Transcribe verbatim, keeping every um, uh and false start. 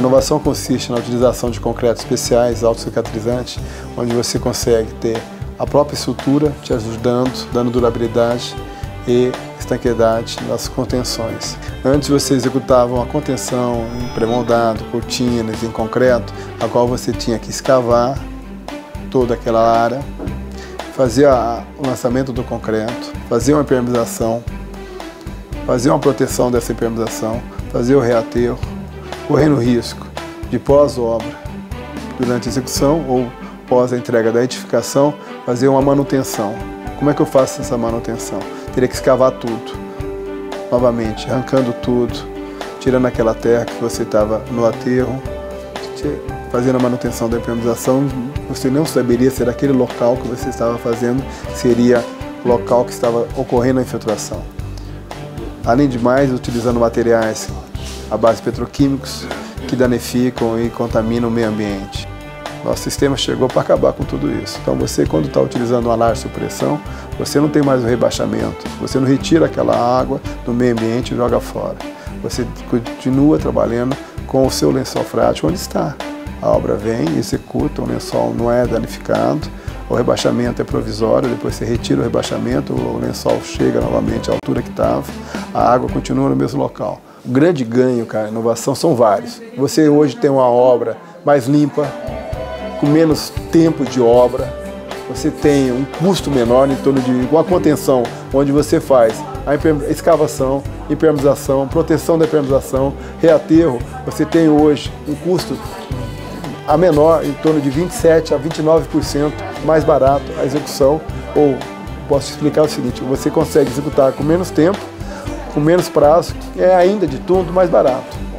inovação consiste na utilização de concretos especiais, autocicatrizantes, onde você consegue ter a própria estrutura te ajudando, dando durabilidade e estanqueidade nas contenções. Antes você executava uma contenção em pré-moldado, cortinas, em concreto, a qual você tinha que escavar toda aquela área, fazer a, o lançamento do concreto, fazer uma impermeabilização, fazer uma proteção dessa impermeabilização, fazer o reaterro, correndo o risco de pós-obra, durante a execução ou pós a entrega da edificação, fazer uma manutenção. Como é que eu faço essa manutenção? Teria que escavar tudo, novamente, arrancando tudo, tirando aquela terra que você estava no aterro, fazendo a manutenção da impermeabilização. Você não saberia se era aquele local que você estava fazendo, seria o local que estava ocorrendo a infiltração. Além de mais, utilizando materiais à base de petroquímicos que danificam e contaminam o meio ambiente. Nosso sistema chegou para acabar com tudo isso. Então você, quando está utilizando uma laje de supressão, você não tem mais o rebaixamento, você não retira aquela água do meio ambiente e joga fora. Você continua trabalhando com o seu lençol freático onde está. A obra vem, executa, o lençol não é danificado, o rebaixamento é provisório, depois você retira o rebaixamento, o lençol chega novamente à altura que estava, a água continua no mesmo local. O grande ganho, cara, inovação são vários. Você hoje tem uma obra mais limpa, com menos tempo de obra, você tem um custo menor em torno de uma contenção, onde você faz a escavação, impermeabilização, proteção da impermeabilização, reaterro, você tem hoje um custo a menor, em torno de vinte e sete a vinte e nove por cento mais barato a execução, ou posso te explicar o seguinte, você consegue executar com menos tempo, com menos prazo, é ainda de tudo mais barato.